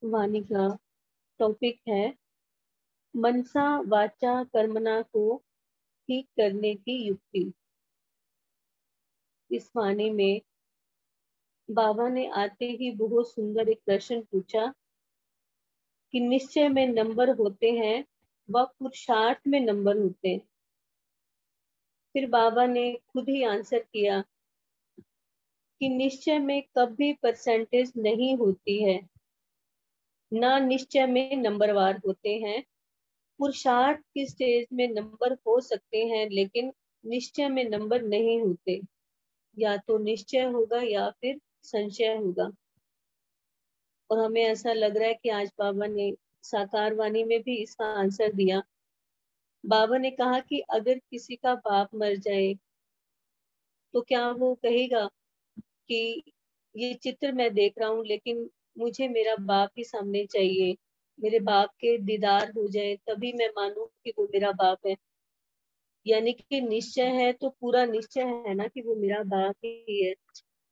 वाणी का टॉपिक है मनसा वाचा कर्मणा को ठीक करने की युक्ति। इस वाणी में बाबा ने आते ही बहुत सुंदर एक प्रश्न पूछा कि निश्चय में नंबर होते हैं व पुरुषार्थ में नंबर होते हैं। फिर बाबा ने खुद ही आंसर किया कि निश्चय में कभी परसेंटेज नहीं होती है, ना निश्चय में नंबरवार होते हैं। पुरुषार्थ की स्टेज में नंबर हो सकते हैं लेकिन निश्चय में नंबर नहीं होते। या तो निश्चय होगा या फिर संशय होगा। और हमें ऐसा लग रहा है कि आज बाबा ने साकार वाणी में भी इसका आंसर दिया। बाबा ने कहा कि अगर किसी का बाप मर जाए तो क्या वो कहेगा कि ये चित्र मैं देख रहा हूँ लेकिन मुझे मेरा बाप ही सामने चाहिए, मेरे बाप के दीदार हो जाए तभी मैं मानूं कि वो मेरा बाप है। यानी कि निश्चय है तो पूरा निश्चय है ना कि वो मेरा बाप ही है।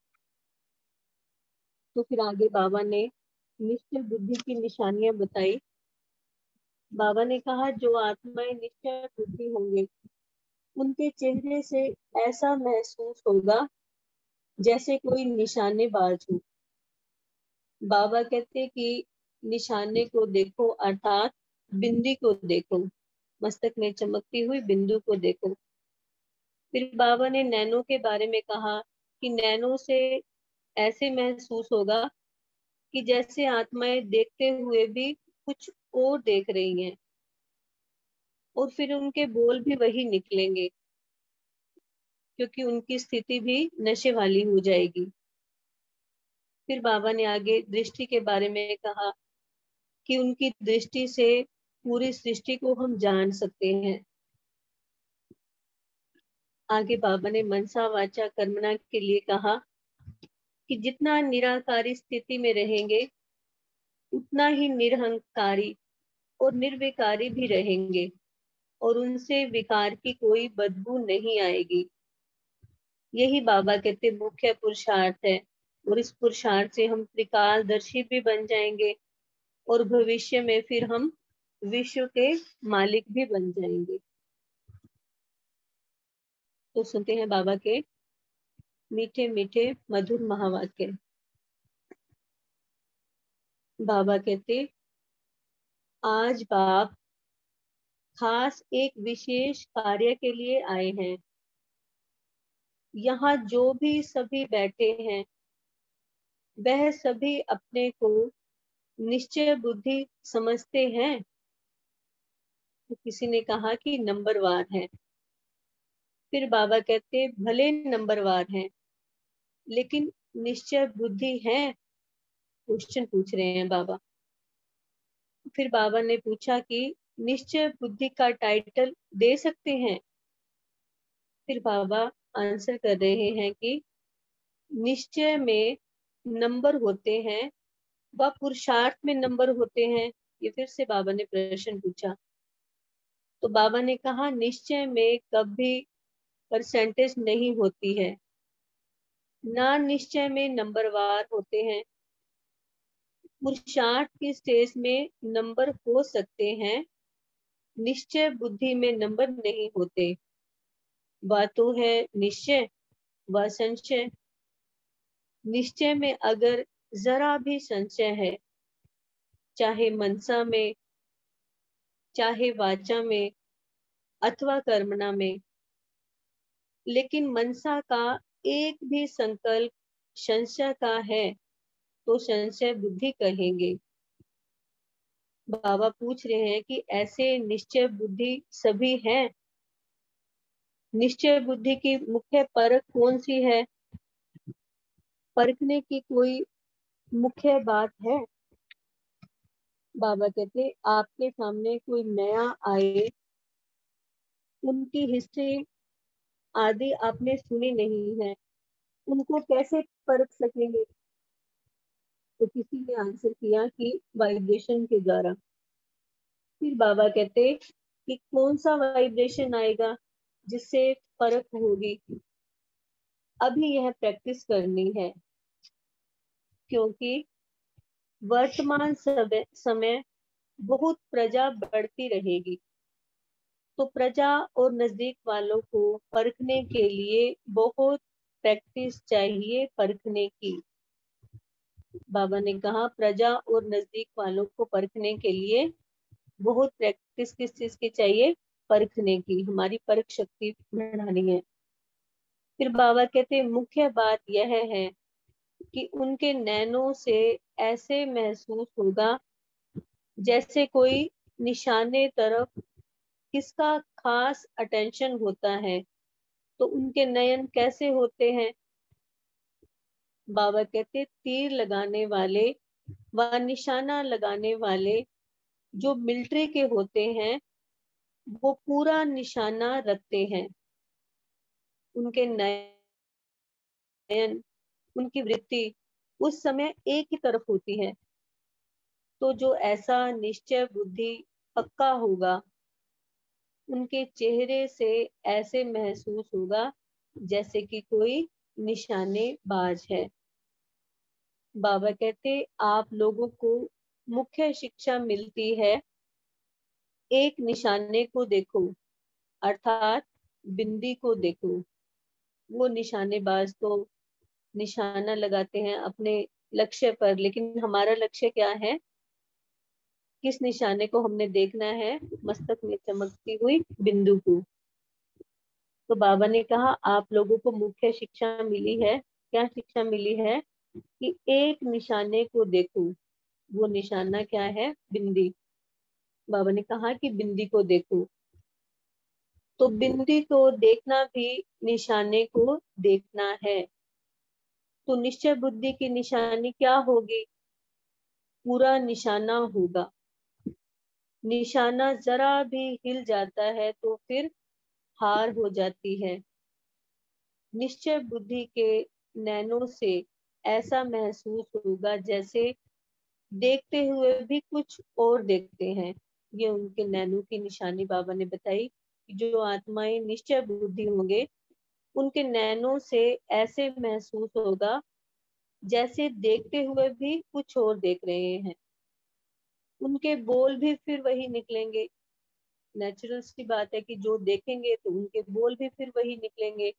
तो फिर आगे बाबा ने निश्चय बुद्धि की निशानियां बताई। बाबा ने कहा जो आत्माएं निश्चय बुद्धि होंगे उनके चेहरे से ऐसा महसूस होगा जैसे कोई निशानेबाज हो। बाबा कहते कि निशाने को देखो अर्थात बिंदी को देखो, मस्तक में चमकती हुई बिंदु को देखो। फिर बाबा ने नैनों के बारे में कहा कि नैनों से ऐसे महसूस होगा कि जैसे आत्माएं देखते हुए भी कुछ और देख रही हैं, और फिर उनके बोल भी वही निकलेंगे क्योंकि उनकी स्थिति भी नशे वाली हो जाएगी। फिर बाबा ने आगे दृष्टि के बारे में कहा कि उनकी दृष्टि से पूरी सृष्टि को हम जान सकते हैं। आगे बाबा ने मनसा वाचा कर्मणा के लिए कहा कि जितना निराकारी स्थिति में रहेंगे उतना ही निरहंकारी और निर्विकारी भी रहेंगे और उनसे विकार की कोई बदबू नहीं आएगी। यही बाबा कहते मुख्य पुरुषार्थ है, और इस पुरुषार्थ से हम त्रिकालदर्शी भी बन जाएंगे और भविष्य में फिर हम विश्व के मालिक भी बन जाएंगे। तो सुनते हैं बाबा के मीठे मीठे मधुर महावाक्य। बाबा कहते आज बाप खास एक विशेष कार्य के लिए आए हैं। यहाँ जो भी सभी बैठे हैं वह सभी अपने को निश्चय बुद्धि समझते हैं। तो किसी ने कहा कि नंबरवार है। फिर बाबा कहते भले नंबरवार हैं लेकिन निश्चय बुद्धि है, क्वेश्चन पूछ रहे हैं बाबा। फिर बाबा ने पूछा कि निश्चय बुद्धि का टाइटल दे सकते हैं। फिर बाबा आंसर कर रहे हैं कि निश्चय में नंबर होते हैं व पुरुषार्थ में नंबर होते हैं। ये फिर से बाबा ने प्रश्न पूछा। तो बाबा ने कहा निश्चय में कभी परसेंटेज नहीं होती है, ना निश्चय में नंबरवार होते हैं। पुरुषार्थ की स्टेज में नंबर हो सकते हैं, निश्चय बुद्धि में नंबर नहीं होते। वह तो है निश्चय व संशय। निश्चय में अगर जरा भी संशय है, चाहे मनसा में, चाहे वाचा में अथवा कर्मणा में, लेकिन मनसा का एक भी संकल्प संशय का है तो संशय बुद्धि कहेंगे। बाबा पूछ रहे हैं कि ऐसे निश्चय बुद्धि सभी हैं। निश्चय बुद्धि की मुख्य परख कौन सी है? परखने की कोई मुख्य बात है? बाबा कहते आपके सामने कोई नया आए, उनकी हिस्ट्री आदि आपने सुनी नहीं है, उनको कैसे परख सकेंगे? तो किसी ने आंसर किया कि वाइब्रेशन के द्वारा। फिर बाबा कहते कि कौन सा वाइब्रेशन आएगा जिससे परख होगी? अभी यह प्रैक्टिस करनी है, क्योंकि वर्तमान समय बहुत प्रजा बढ़ती रहेगी, तो प्रजा और नजदीक वालों को परखने के लिए बहुत प्रैक्टिस चाहिए परखने की। बाबा ने कहा प्रजा और नजदीक वालों को परखने के लिए बहुत प्रैक्टिस किस चीज की चाहिए? परखने की, हमारी परख शक्ति बढ़ानी है। फिर बाबा कहते मुख्य बात यह है कि उनके नैनों से ऐसे महसूस होगा जैसे कोई निशाने तरफ किसका खास अटेंशन होता है। तो उनके नयन कैसे होते हैं? बाबा कहते तीर लगाने वाले व निशाना लगाने वाले जो मिलिट्री के होते हैं वो पूरा निशाना रखते हैं। उनके नयन, उनकी वृत्ति उस समय एक ही तरफ होती है। तो जो ऐसा निश्चय बुद्धि पक्का होगा, उनके चेहरे से ऐसे महसूस होगा जैसे कि कोई निशानेबाज है। बाबा कहते आप लोगों को मुख्य शिक्षा मिलती है, एक निशाने को देखो, अर्थात बिंदी को देखो। वो निशानेबाज तो निशाना लगाते हैं अपने लक्ष्य पर, लेकिन हमारा लक्ष्य क्या है? किस निशाने को हमने देखना है? मस्तक में चमकती हुई बिंदु को। तो बाबा ने कहा आप लोगों को मुख्य शिक्षा मिली है। क्या शिक्षा मिली है? कि एक निशाने को देखो। वो निशाना क्या है? बिंदी। बाबा ने कहा कि बिंदी को देखो। तो बिंदी को देखना भी निशाने को देखना है। तो निश्चय बुद्धि की निशानी क्या होगी? पूरा निशाना होगा। निशाना जरा भी हिल जाता है तो फिर हार हो जाती है। निश्चय बुद्धि के नैनों से ऐसा महसूस होगा जैसे देखते हुए भी कुछ और देखते हैं। ये उनके नैनों की निशानी बाबा ने बताई कि जो आत्माएं निश्चय बुद्धि होंगे उनके नैनों से ऐसे महसूस होगा जैसे देखते हुए भी कुछ और देख रहे हैं। उनके बोल भी फिर वही निकलेंगे। नेचुरल सी बात है कि जो देखेंगे तो उनके बोल भी फिर वही निकलेंगे।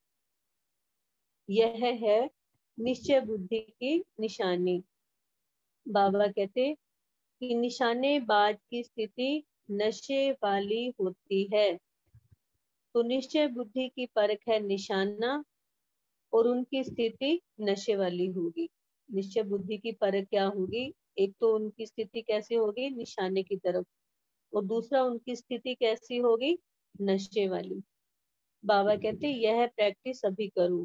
यह है निश्चय बुद्धि की निशानी। बाबा कहते कि निशानेबाज की स्थिति नशे वाली होती है। तो निश्चय बुद्धि की परख है निशाना और उनकी स्थिति नशे वाली होगी। निश्चय बुद्धि की परख क्या होगी? एक तो उनकी स्थिति कैसी होगी? निशाने की तरफ। और दूसरा उनकी स्थिति कैसी होगी? नशे वाली। बाबा कहते यह प्रैक्टिस अभी करो,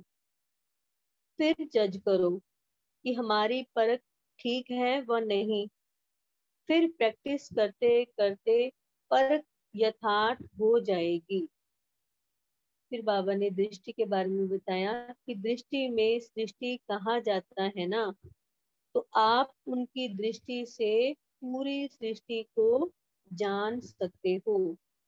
फिर जज करो कि हमारी परख ठीक है व नहीं। फिर प्रैक्टिस करते करते परख यथार्थ हो जाएगी। फिर बाबा ने दृष्टि के बारे में बताया कि दृष्टि में सृष्टि कहा जाता है ना, तो आप उनकी दृष्टि से पूरी सृष्टि को जान सकते हो।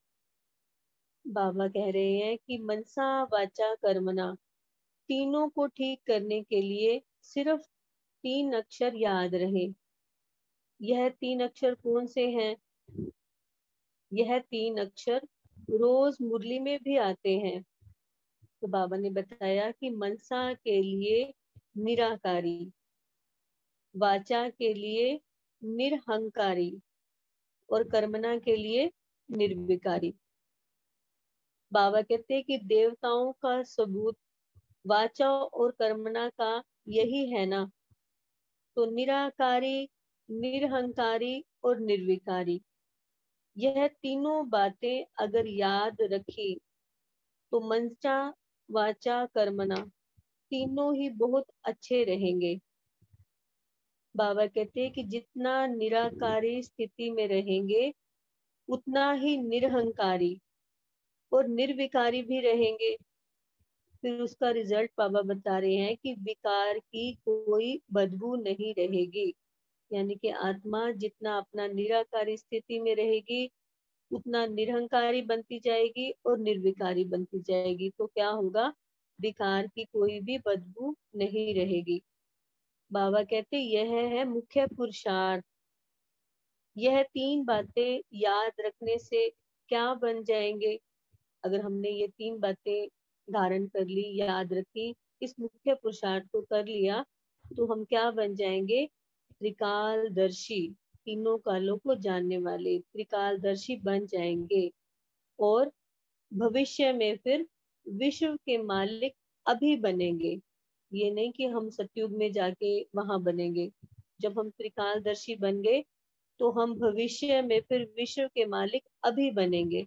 बाबा कह रहे हैं कि मनसा वाचा कर्मणा, तीनों को ठीक करने के लिए सिर्फ 3 अक्षर याद रहे। यह 3 अक्षर कौन से हैं? यह 3 अक्षर रोज मुरली में भी आते हैं। तो बाबा ने बताया कि मनसा के लिए निराकारी, वाचा के लिए निरहंकारी और कर्मणा के लिए निर्विकारी। बाबा कहते हैं कि देवताओं का सबूत वाचा और कर्मणा का यही है ना। तो निराकारी, निरहंकारी और निर्विकारी, यह तीनों बातें अगर याद रखी तो मनसा वाचा कर्मणा तीनों ही बहुत अच्छे रहेंगे। बाबा कहते हैं कि जितना निराकारी स्थिति में रहेंगे उतना ही निरहंकारी और निर्विकारी भी रहेंगे। फिर उसका रिजल्ट बाबा बता रहे हैं कि विकार की कोई बदबू नहीं रहेगी। यानी कि आत्मा जितना अपना निराकारी स्थिति में रहेगी उतना निरहंकारी बनती जाएगी और निर्विकारी बनती जाएगी। तो क्या होगा? विकार की कोई भी बदबू नहीं रहेगी। बाबा कहते यह है मुख्य पुरुषार्थ। यह तीन बातें याद रखने से क्या बन जाएंगे? अगर हमने ये तीन बातें धारण कर ली, याद रखी, इस मुख्य पुरुषार्थ को कर लिया, तो हम क्या बन जाएंगे? त्रिकालदर्शी, तीनों कालों को जानने वाले त्रिकालदर्शी बन जाएंगे। और भविष्य में फिर विश्व के मालिक अभी बनेंगे। ये नहीं कि हम सतयुग में जाके वहां बनेंगे। जब हम त्रिकालदर्शी बन गए तो हम भविष्य में फिर विश्व के मालिक अभी बनेंगे।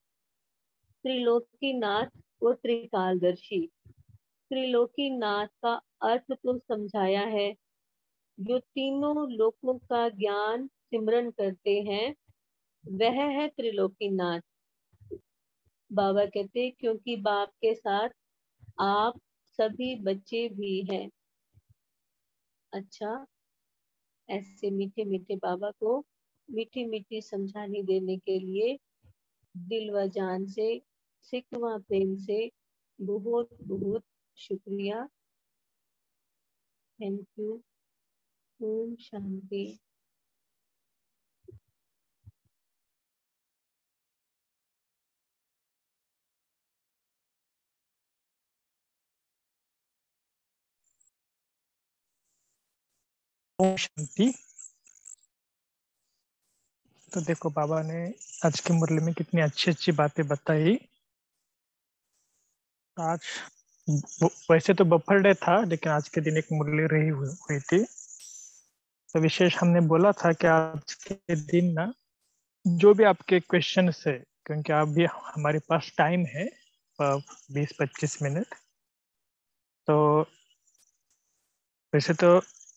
त्रिलोकीनाथ और त्रिकालदर्शी। त्रिलोकीनाथ का अर्थ तो समझाया है, जो तीनों लोकों का ज्ञान सिमरन करते हैं, वह है त्रिलोकीनाथ। बाबा कहते क्योंकि बाप के साथ आप सभी बच्चे भी हैं। अच्छा, ऐसे मीठे मीठे बाबा को मीठी मीठी समझाने देने के लिए दिल व जान से, सिक व प्रेम से बहुत बहुत शुक्रिया। Thank you. ओम शांति। ओम शांति। तो देखो बाबा ने आज की मुरली में कितनी अच्छी अच्छी बातें बताई। आज वैसे तो बफर डे था, लेकिन आज के दिन एक मुरली रही हुई थी। तो विशेष हमने बोला था कि आज के दिन ना जो भी आपके क्वेश्चन है, क्योंकि अभी हमारे पास टाइम है 20-25 मिनट। तो वैसे तो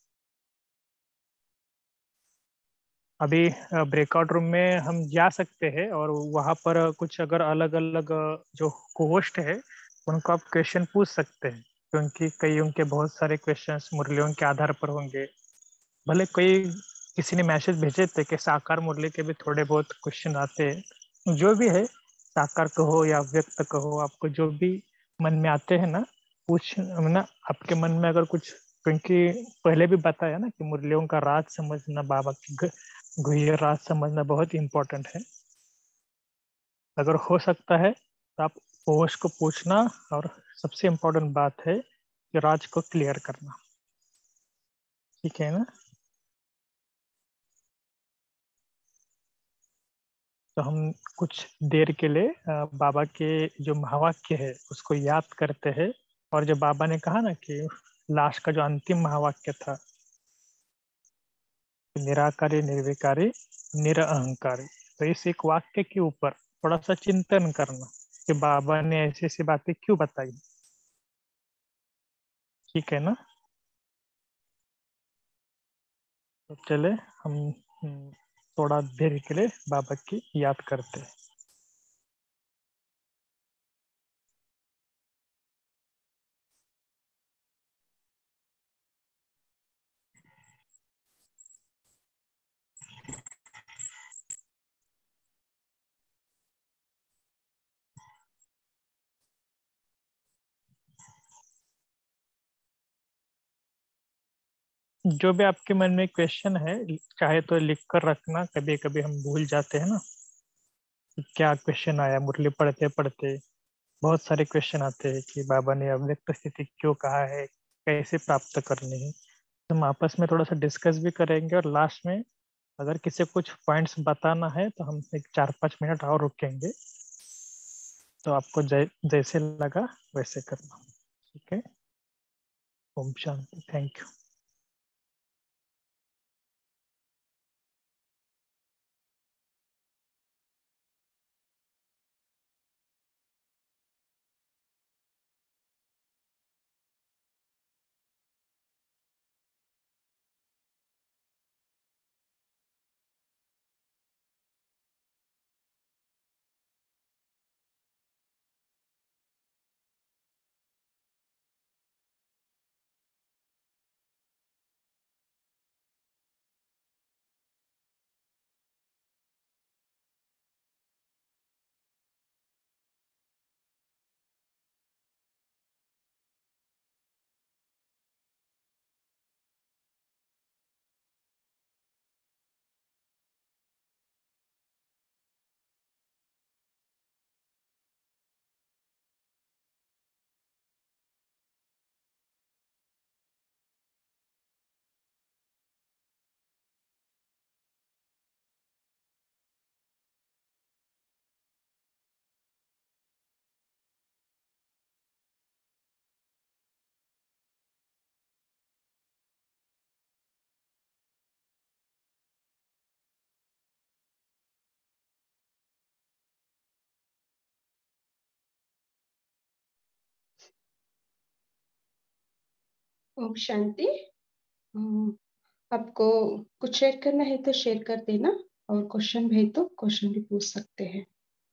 अभी ब्रेकआउट रूम में हम जा सकते हैं और वहाँ पर कुछ अगर अलग अलग जो होस्ट है उनको आप क्वेश्चन पूछ सकते हैं, क्योंकि कई उनके बहुत सारे क्वेश्चंस मुरलियों के आधार पर होंगे। भले कोई किसी ने मैसेज भेजे थे कि साकार मुरली के भी थोड़े बहुत क्वेश्चन आते हैं, जो भी है साकार कहो या व्यक्त कहो, आपको जो भी मन में आते हैं ना पूछ ना, आपके मन में अगर कुछ, क्योंकि पहले भी बताया ना कि मुरलियों का राज समझना, बाबा की गुह्य राज समझना बहुत इंपॉर्टेंट है। अगर हो सकता है तो आप होश को पूछना, और सबसे इम्पोर्टेंट बात है कि राज को क्लियर करना। ठीक है ना? तो हम कुछ देर के लिए बाबा के जो महावाक्य है उसको याद करते हैं। और जो बाबा ने कहा ना कि लास्ट का जो अंतिम महावाक्य था, निराकारी निर्विकारी निरअहंकारी, तो इस एक वाक्य के ऊपर थोड़ा सा चिंतन करना कि बाबा ने ऐसी ऐसी बातें क्यों बताई। ठीक है ना? तो चले हम थोड़ा देर के लिए बाबा की याद करते हैं। जो भी आपके मन में क्वेश्चन है, चाहे तो लिख कर रखना, कभी कभी हम भूल जाते हैं ना कि क्या क्वेश्चन आया। मुरली पढ़ते पढ़ते बहुत सारे क्वेश्चन आते हैं कि बाबा ने अव्यक्त स्थिति क्यों कहा है, कैसे प्राप्त करनी है। तो हम आपस में थोड़ा सा डिस्कस भी करेंगे, और लास्ट में अगर किसी को कुछ पॉइंट्स बताना है तो हम एक 4-5 मिनट और रुकेंगे। तो आपको जैसे लगा वैसे करना। ठीक है? ओम शांति। Thank you. ओम शांति। आपको कुछ शेयर करना है तो शेयर कर देना, और क्वेश्चन भी तो क्वेश्चन भी पूछ सकते हैं।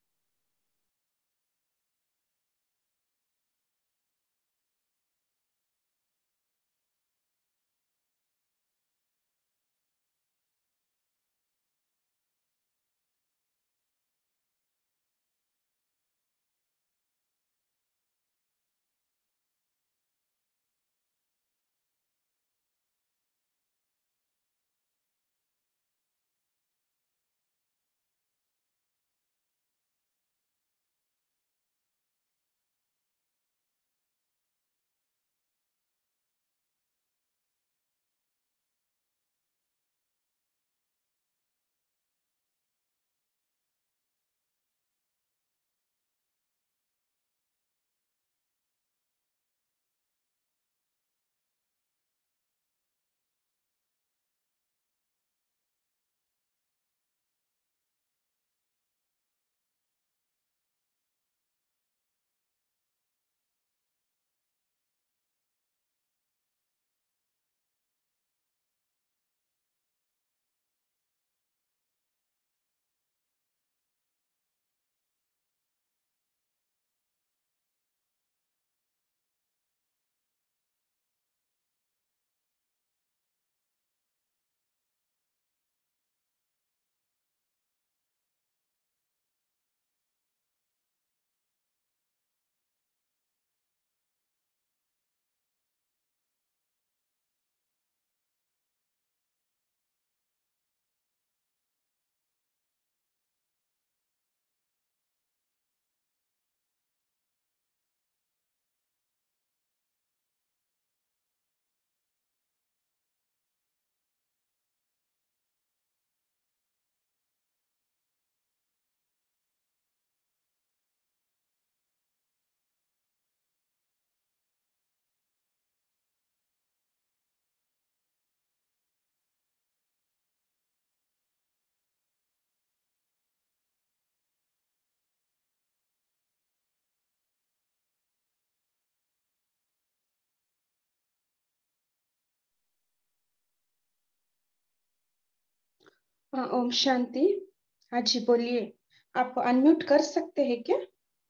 हाँ, ओम शांति। हाँ जी, बोलिए। आप अनम्यूट कर सकते हैं क्या?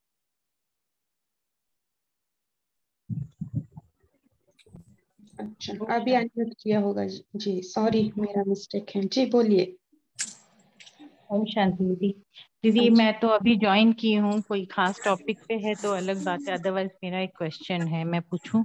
अच्छा, अभी अनम्यूट किया होगा जी, सॉरी, मेरा मिस्टेक है जी, बोलिए। ओम शांति दीदी। दीदी मैं तो अभी ज्वाइन की हूँ, कोई खास टॉपिक पे है तो अलग बात है, अदरवाइज मेरा एक क्वेश्चन है, मैं पूछूं?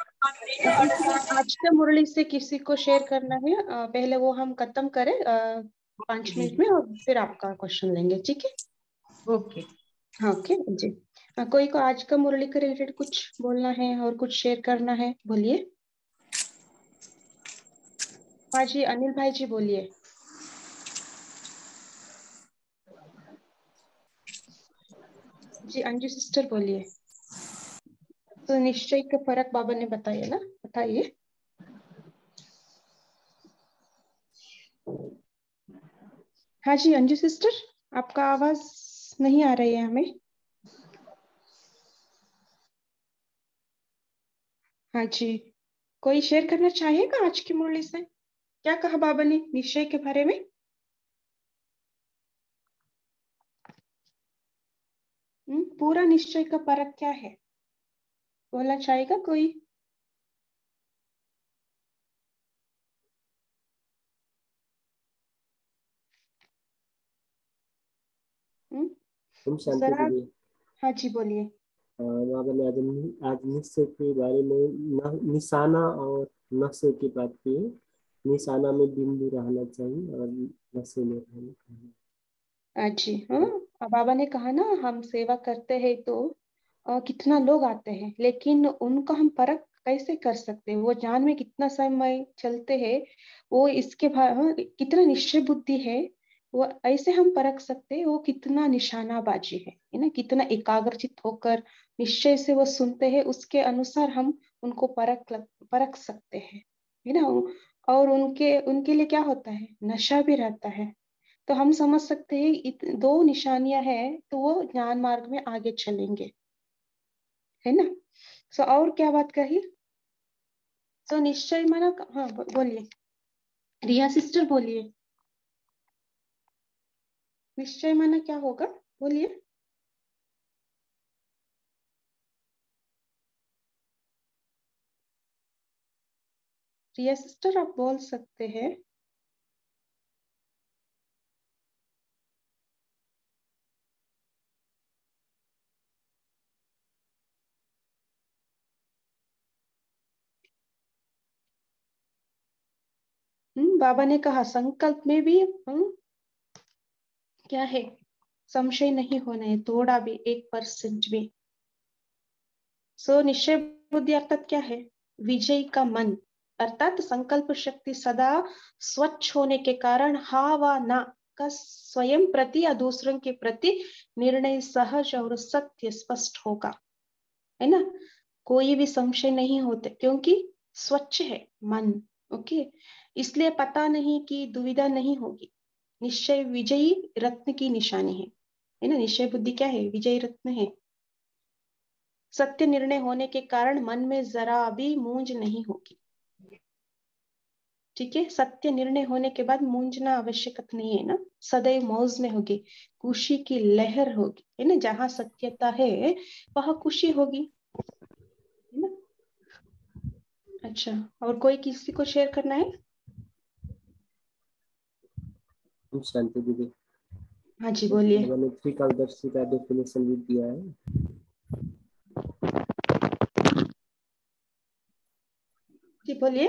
आज का मुरली से किसी को शेयर करना है, पहले वो हम खत्म करें 5 मिनट में, और फिर आपका क्वेश्चन लेंगे, ठीक है? ओके। हाँ, ओके जी। कोई को आज का मुरली के रिलेटेड कुछ बोलना है और कुछ शेयर करना है, बोलिए। हाँ जी, अनिल भाई जी बोलिए। जी, अंजू सिस्टर बोलिए। तो निश्चय का फर्क बाबा ने बताया ना, बताइए। हाँ जी, अंजू सिस्टर, आपका आवाज नहीं आ रही है हमें। हाँ जी, कोई शेयर करना चाहेगा आज की मुरली से? क्या कहा बाबा ने निश्चय के बारे में? पूरा निश्चय का फर्क क्या है, बोलना चाहेगा कोई? ओम शांति जरा। दीदी। हाँ जी, बोलिए। बाबा ने आज निश्चय के बारे में निशाना और नशे की बात की है। निशाना में बिंदु रहना चाहिए और नशे में रहना चाहिए। जी हाँ, अब बाबा ने कहा ना, हम सेवा करते हैं तो कितना लोग आते हैं, लेकिन उनका हम परख कैसे कर सकते हैं? वो जान में कितना समय चलते हैं, वो इसके हाँ, कितना निश्चय बुद्धि है, वो ऐसे हम परख सकते हैं वो कितना निशानाबाजी है ना, कितना एकाग्रचित होकर निश्चय से वो सुनते हैं, उसके अनुसार हम उनको परख सकते हैं, है ना। और उनके उनके लिए क्या होता है, नशा भी रहता है। तो हम समझ सकते हैं दो निशानियां हैं तो वो ज्ञान मार्ग में आगे चलेंगे, है ना। सो और क्या बात कही? तो निश्चय माना, हाँ बोलिए रिया सिस्टर बोलिए, निश्चय माना क्या होगा, बोलिए। रिया सिस्टर आप बोल सकते हैं। बाबा ने कहा संकल्प में भी क्या है, संशय नहीं होना है, थोड़ा भी 1% भी। सो निश्चय बुद्धि अर्थात क्या है, विजय का मन, अर्थात संकल्प शक्ति सदा स्वच्छ होने के कारण हा व ना का स्वयं प्रति या दूसरों के प्रति निर्णय सहज और सत्य स्पष्ट होगा, है ना। कोई भी संशय नहीं होते क्योंकि स्वच्छ है मन। ओके, इसलिए पता नहीं कि दुविधा नहीं होगी। निश्चय विजयी रत्न की निशानी है ना। निश्चय बुद्धि क्या है, विजयी रत्न है। सत्य निर्णय होने के कारण मन में जरा भी मूंज नहीं होगी। ठीक है, सत्य निर्णय होने के बाद मूंजना आवश्यक नहीं है ना, सदैव मौज में होगी, खुशी की लहर होगी, है ना। जहां सत्यता है वहां खुशी होगी, है ना। अच्छा, और कोई किसी को शेयर करना है? शांति दीदी, हाँ जी बोलिए। मैंने त्रिकालदर्शी का डेफिनेशन भी दिया है। जी बोलिए।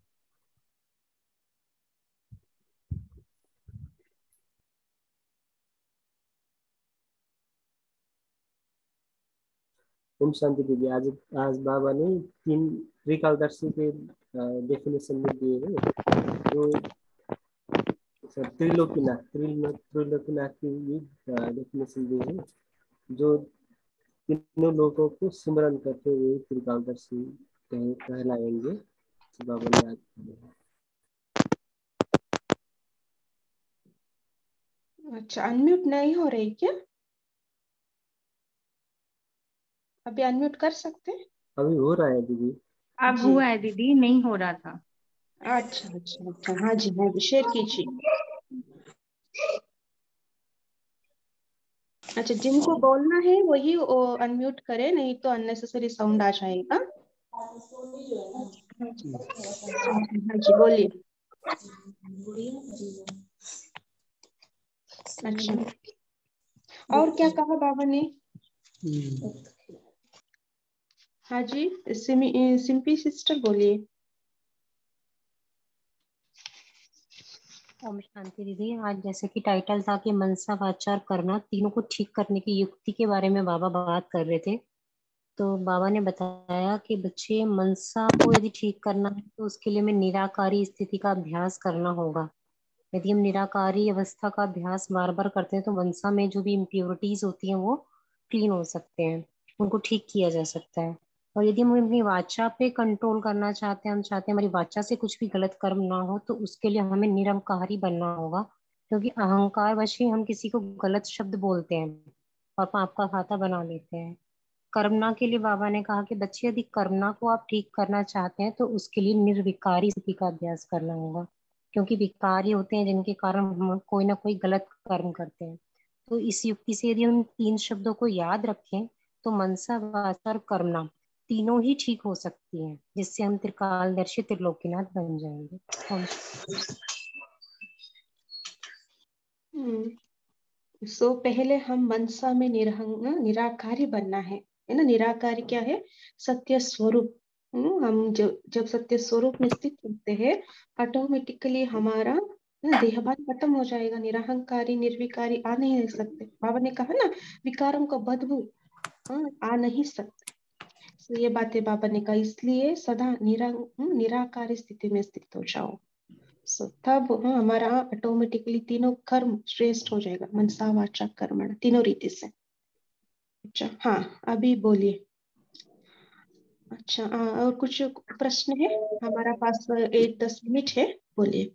ओम शांति दीदी, आज आज बाबा ने 3 त्रिकालदर्शी के डेफिनेशन में दिए हैं। जो त्रिलोकीनाथ त्रिलोकीनाथ की भी डेफिनेशन दी है, जो तीनों लोगों को सिमरन करते हुए त्रिकालदर्शी कहलाएंगे। बाबा ने आज अच्छा, अनम्यूट नहीं हो रही क्या? अभी अनम्यूट कर सकते हैं? अभी हो रहा है दीदी। अब जी, हुआ है दीदी, नहीं हो रहा था। अच्छा अच्छा अच्छा, हाँ जी हाँ जी, शेयर कीजिए। अच्छा, जिनको बोलना है वही अनम्यूट करे, नहीं तो अननेसेसरी साउंड आ जाएगा। हाँ जी हाँ जी बोलिए। अच्छा, और क्या कहा बाबा ने? हाँ जी, सिंपी सिस्टर बोलिए। ओम शांति दीदी, आज जैसे कि टाइटल था कि मनसा वाचा करना, तीनों को ठीक करने की युक्ति के बारे में बाबा बात कर रहे थे। तो बाबा ने बताया कि बच्चे मनसा को यदि ठीक करना है तो उसके लिए हमें निराकारी स्थिति का अभ्यास करना होगा। यदि हम निराकारी अवस्था का अभ्यास बार बार करते हैं तो मनसा में जो भी इम्प्योरिटीज होती हैं वो क्लीन हो सकते हैं, उनको ठीक किया जा सकता है। और यदि हम अपनी वाचा पे कंट्रोल करना चाहते हैं, हम चाहते हैं हमारी वाचा से कुछ भी गलत कर्म ना हो, तो उसके लिए हमें निरंकारी बनना होगा। क्योंकि अहंकार वश ही हम किसी को गलत शब्द बोलते हैं और पाप का खाता बना लेते हैं। कर्मणा के लिए बाबा ने कहा कि बच्चे यदि कर्मणा को आप ठीक करना चाहते हैं तो उसके लिए निर्विकारी स्थिति का अभ्यास करना होगा। क्योंकि विकारी होते हैं जिनके कारण हम कोई ना कोई गलत कर्म करते हैं। तो इस युक्ति से यदि हम 3 शब्दों को याद रखें तो मनसा वाचा और कर्मणा तीनों ही ठीक हो सकती हैं, जिससे हम त्रिकालदर्शी त्रिलोकीनाथ बन जाएंगे। सो पहले हम मनसा में निराकारी बनना है ना। निराकारी क्या है, सत्य स्वरूप। हम जब सत्य स्वरूप में स्थित होते हैं, ऑटोमेटिकली हमारा देहभान खत्म हो जाएगा। निरहंकारी निर्विकारी आ नहीं सकते। बाबा ने कहा ना, विकारों का बदबू आ नहीं सकते। तो ये बातें बाबा ने कहा, इसलिए सदा निराकारी स्थिति में स्थित हो जाओ। तब हमारा ऑटोमेटिकली तीनों कर्म श्रेष्ठ हो जाएगा, मनसा वाचा कर्मण, तीनों रीति से। अच्छा हाँ, अभी बोलिए। अच्छा, और कुछ प्रश्न है? हमारा पास 8-10 मिनट है, बोलिए।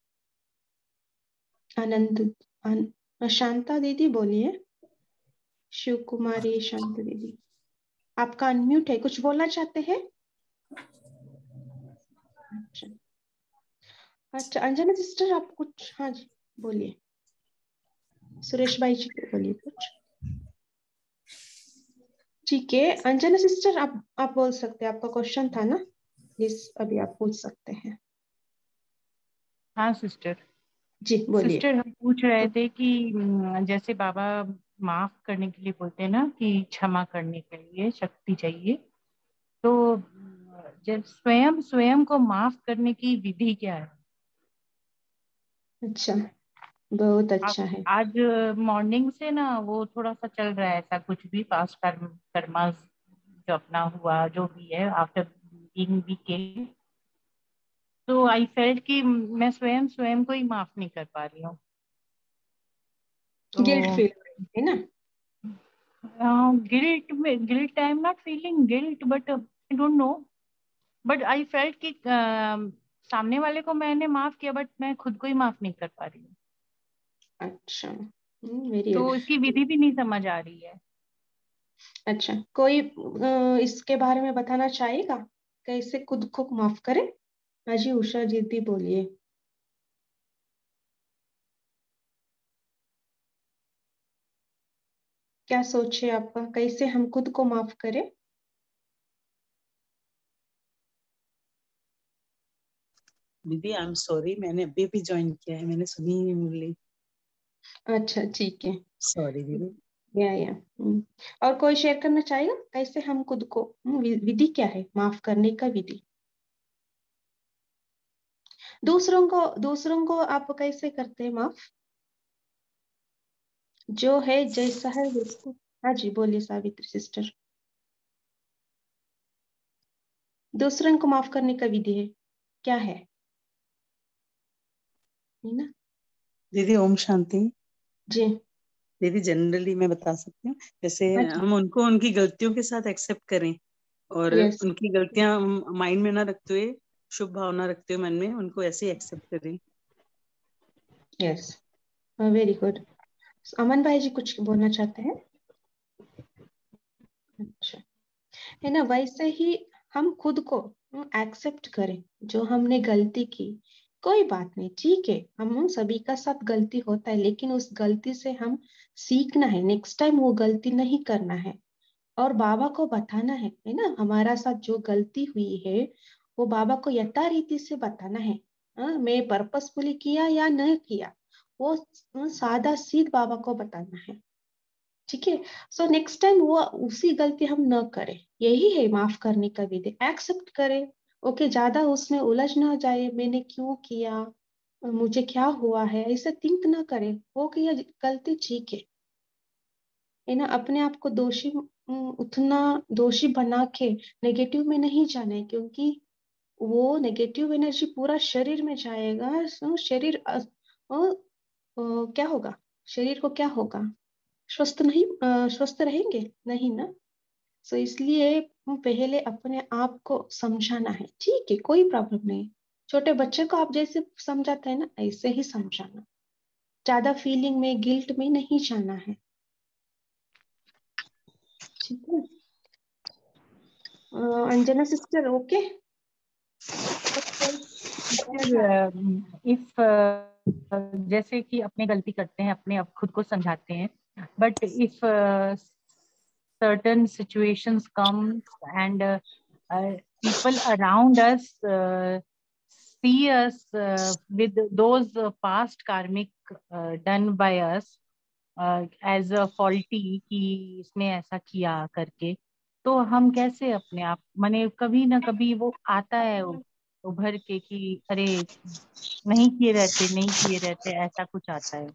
शांता दीदी बोलिए। शिव कुमारी शांता दीदी, आपका अनम्यूट है, कुछ बोलना चाहते हैं? अच्छा अंजना सिस्टर आप कुछ, हाँ जी बोलिए। सुरेश भाई जी को बोलिए कुछ। ठीक है अंजना सिस्टर आप बोल सकते हैं, आपका क्वेश्चन था ना, प्लीज अभी आप पूछ सकते हैं। हाँ सिस्टर। जी बोलिए। सिस्टर हम पूछ रहे थे कि जैसे बाबा माफ करने के लिए बोलते हैं ना कि क्षमा करने के लिए शक्ति चाहिए, तो जब स्वयं स्वयं को माफ करने की विधि क्या है? अच्छा बहुत अच्छा है। आज मॉर्निंग से ना वो थोड़ा सा चल रहा है ऐसा कुछ भी पास्ट कर्मा जो अपना हुआ जो भी है आफ्टर बीइंग वीकेंड, तो आई फेल्ट कि मैं स्वयं स्वयं को ही माफ नहीं कर पा रही हूँ। तो गिल्ट फील है ना? Guilt I am not feeling guilt but I don't know, but I felt कि सामने वाले को मैंने माफ किया बट मैं खुद को ही माफ नहीं कर पा रही हूँ। अच्छा वेरी तो गुड। इसकी विधि भी नहीं समझ आ रही है। अच्छा कोई इसके बारे में बताना चाहेगा कैसे खुद को माफ करें? हाँ जी उषा जी भी बोलिए। क्या सोचे आपका, कैसे हम खुद को माफ करें? दीदी आई एम सॉरी, मैंने अभी भी ज्वाइन किया है, मैंने सुनी ही नहीं बोली। अच्छा ठीक है। सॉरी दीदी। या और कोई शेयर करना चाहेगा कैसे हम खुद को, विधि क्या है माफ करने का विधि? दूसरों को आप कैसे करते हैं माफ? जो है जैसा है वैसे। हाँ जी बोलिए सावित्री सिस्टर। दूसरों को माफ करने का विधि है क्या है ना? दीदी ओम शांति। जी दीदी जनरली मैं बता सकती हूँ, जैसे हाँ जी हम उनको उनकी गलतियों के साथ एक्सेप्ट करें और यस उनकी गलतियां माइंड में ना रखते हुए, शुभ भावना रखते हुए मन में उनको ऐसे ही एक्सेप्ट करें। Yes very good. अमन भाई जी कुछ बोलना चाहते हैं? अच्छा है ना, वैसे ही हम खुद को एक्सेप्ट करें जो हमने गलती की। कोई बात नहीं ठीक है, हम सभी का साथ गलती होता है, लेकिन उस गलती से हम सीखना है, नेक्स्ट टाइम वो गलती नहीं करना है। और बाबा को बताना है ना, हमारा साथ जो गलती हुई है वो बाबा को यथारीति से बताना है। मैं पर्पसफुली किया या नहीं किया, वो सादा सीध बाबा को बताना है। ठीक है, सो नेक्स्ट टाइम वो उसी गलती हम न करें, यही है माफ करने का विधि। एक्सेप्ट करें, ओके ज्यादा उसमें उलझ ना जाए, मैंने क्यों किया, मुझे क्या हुआ है, ऐसा थिंक ना करें। हो गया गलती ठीक है ना, अपने आप को दोषी उतना दोषी बना के नेगेटिव में नहीं जाना है, क्योंकि वो नेगेटिव एनर्जी पूरा शरीर में जाएगा। शरीर क्या होगा, शरीर को क्या होगा, स्वस्थ नहीं, स्वस्थ रहेंगे नहीं ना। सो इसलिए पहले अपने आप को समझाना है। ठीक है कोई प्रॉब्लम नहीं, छोटे बच्चे को आप जैसे समझाते हैं ना ऐसे ही समझाना, ज्यादा फीलिंग में गिल्ट में नहीं जाना है। ठीक है अंजना सिस्टर ओके। इफ जैसे कि अपने गलती करते हैं, अपने आप खुद को समझाते हैं, but if certain situations come and people around us see us with those past karmic done by us as a faulty कि इसने ऐसा किया करके, तो हम कैसे अपने आप, माने कभी ना कभी वो आता है उभर के कि अरे नहीं किए रहते नहीं किए रहते, ऐसा कुछ आता है।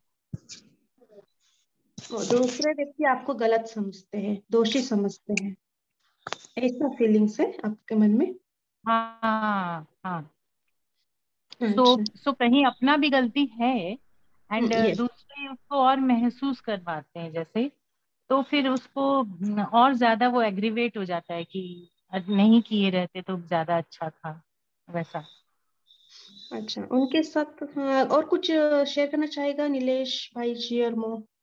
दूसरे व्यक्ति आपको गलत समझते हैं, दोषी समझते हैं, ऐसा फीलिंग्स है आपके मन में? हाँ हाँ। अच्छा सो कहीं अपना भी गलती है एंड यस दूसरे उसको और महसूस करवाते हैं जैसे, तो फिर उसको और ज्यादा वो एग्रीवेट हो जाता है कि नहीं किए रहते तो ज्यादा अच्छा था वैसा। अच्छा उनके साथ हाँ, और कुछ शेयर करना चाहेगा नीलेश भाई जी और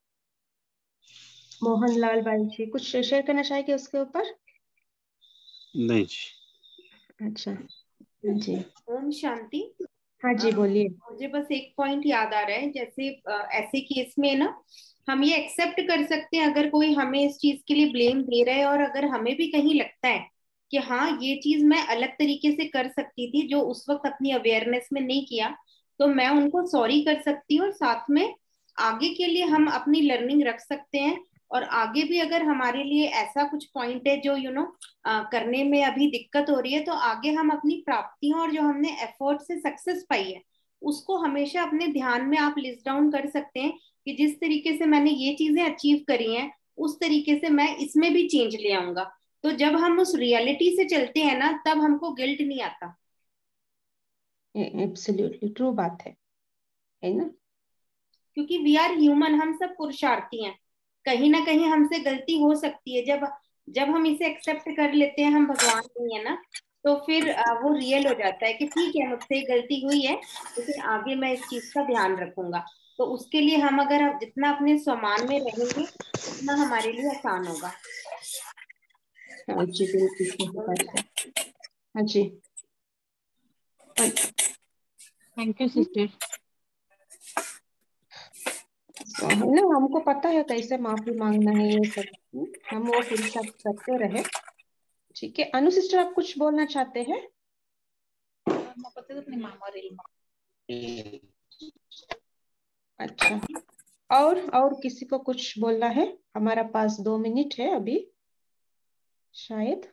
मोहन लाल भाई जी, कुछ शेयर करना चाहेंगे उसके ऊपर? नहीं जी। अच्छा जी ओम शांति। हाँ जी बोलिए। मुझे बस एक पॉइंट याद आ रहा है, जैसे ऐसे केस में ना हम ये एक्सेप्ट कर सकते हैं अगर कोई हमें इस चीज के लिए ब्लेम दे रहा है, और अगर हमें भी कहीं लगता है कि हाँ ये चीज मैं अलग तरीके से कर सकती थी जो उस वक्त अपनी अवेयरनेस में नहीं किया, तो मैं उनको सॉरी कर सकती हूँ, और साथ में आगे के लिए हम अपनी लर्निंग रख सकते हैं। और आगे भी अगर हमारे लिए ऐसा कुछ पॉइंट है जो करने में अभी दिक्कत हो रही है, तो आगे हम अपनी प्राप्तियों और जो हमने एफर्ट से सक्सेस पाई है उसको हमेशा अपने ध्यान में आप लिस्ट डाउन कर सकते हैं कि जिस तरीके से मैंने ये चीजें अचीव करी हैं उस तरीके से मैं इसमें भी चेंज ले आऊंगा। तो जब हम उस रियलिटी से चलते हैं ना, तब हमको गिल्ट नहीं आता। एब्सोल्युटली ट्रू बात है ना। क्योंकि वी आर ह्यूमन, हम सब पुरुषार्थी हैं, कहीं ना कहीं हमसे गलती हो सकती है। जब जब हम इसे एक्सेप्ट कर लेते हैं हम भगवान नहीं है ना, तो फिर वो रियल हो जाता है कि ठीक है मुझसे गलती हुई है, लेकिन आगे मैं इस चीज का ध्यान रखूंगा। तो उसके लिए हम अगर जितना अपने स्वमान में रहेंगे उतना हमारे लिए आसान होगा। हाँ जी बिल्कुल सही बात है। हाँ जी थैंक यू सिस्टर। है ना, हमको पता है कैसे माफी मांगना है ये सब। हम वो पुरुषार्थ करते रहे। ठीक है, अनु सिस्टर आप कुछ बोलना चाहते हैं? अच्छा, और किसी को कुछ बोलना है? हमारा पास 2 मिनट है अभी शायद।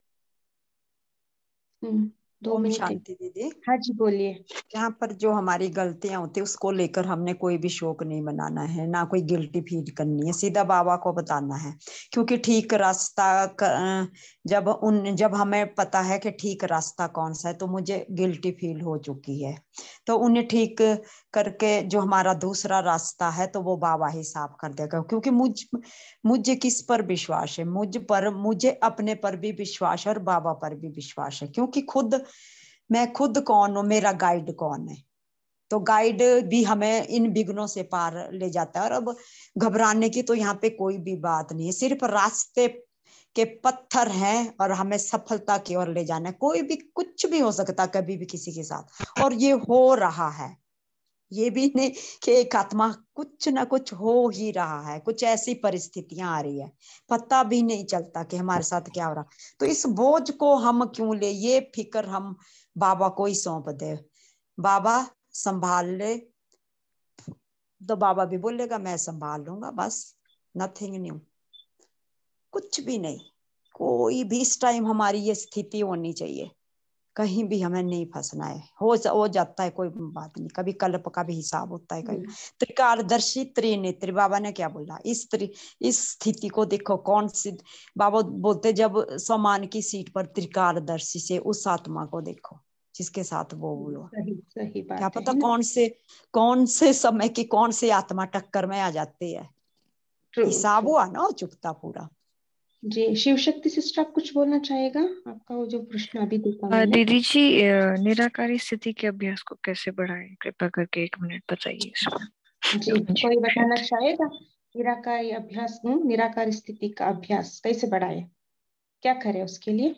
2 ओम मिनट है। शांति दीदी। हाँ जी बोलिए। यहाँ पर जो हमारी गलतियां होती है उसको लेकर हमने कोई भी शोक नहीं मनाना है, ना कोई गिल्टी फील करनी है, सीधा बाबा को बताना है। क्योंकि ठीक रास्ता जब हमें पता है कि ठीक रास्ता कौन सा है, तो मुझे गिल्टी फील हो चुकी है, तो उन्हें ठीक करके जो हमारा दूसरा रास्ता है तो वो बाबा ही साफ कर देगा। क्योंकि मुझे किस पर विश्वास है? मुझे अपने पर भी विश्वास है और बाबा पर भी विश्वास है। क्योंकि मैं खुद कौन हूँ, मेरा गाइड कौन है, तो गाइड भी हमें इन विघ्नों से पार ले जाता है। और अब घबराने की तो यहाँ पे कोई भी बात नहीं है, सिर्फ रास्ते के पत्थर हैं और हमें सफलता की ओर ले जाना है। कोई भी कुछ भी हो सकता कभी भी किसी के साथ, और ये हो रहा है। ये भी नहीं कि एक आत्मा, कुछ ना कुछ हो ही रहा है, कुछ ऐसी परिस्थितियां आ रही है, पता भी नहीं चलता कि हमारे साथ क्या हो रहा। तो इस बोझ को हम क्यों ले, ये फिक्र हम बाबा को ही सौंप दे। बाबा संभाल ले, तो बाबा भी बोलेगा मैं संभाल लूंगा, बस नथिंग न्यू, कुछ भी नहीं। कोई भी इस टाइम हमारी ये स्थिति होनी चाहिए, कहीं भी हमें नहीं फंसना है। हो जाता है, कोई बात नहीं, कभी कल्प का भी हिसाब होता है। कभी त्रिकालदर्शी त्रिनेत्री, बाबा ने क्या बोला, इस स्थिति को देखो। कौन सी, बाबा बोलते जब समान की सीट पर त्रिकालदर्शी से उस आत्मा को देखो जिसके साथ वो हुआ। सही बात क्या पता है ना? कौन से समय की कौन सी आत्मा टक्कर में आ जाती है। हिसाब हुआ ना, हो चुकता पूरा। जी शिव शक्ति सिस्टर आप कुछ बोलना चाहेगा? आपका वो जो प्रश्न अभी देखा मैंने। दीदी जी, निराकारी स्थिति के अभ्यास को कैसे बढ़ाएं, कृपा करके 1 मिनट बताइए इसमें। जी कोई बताना चाहेगा? निराकारी अभ्यास, निराकारी स्थिति का अभ्यास कैसे बढ़ाए, क्या करे उसके लिए?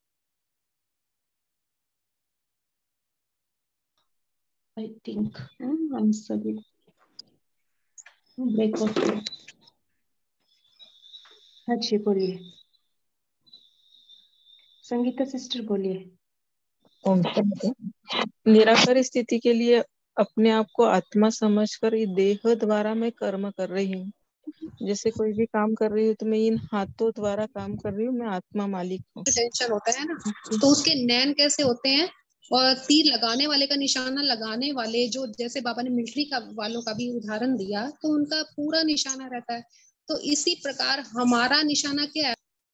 आई थिंक हम सभी ब्रेकआउट। हाँ जी बोलिए, संगीता सिस्टर बोलिए। निराकार स्थिति के लिए अपने आप को आत्मा समझकर ये देह द्वारा मैं कर्म कर रही हूँ। जैसे कोई भी काम कर रही हूँ तो मैं इन हाथों द्वारा काम कर रही हूँ, मैं आत्मा मालिक हूँ। टेंशन होता है ना, तो उसके नैन कैसे होते हैं, और तीर लगाने वाले का निशाना लगाने वाले, जो जैसे बाबा ने मिलिट्री का वालों का भी उदाहरण दिया, तो उनका पूरा निशाना रहता है। तो इसी प्रकार हमारा निशाना क्या है?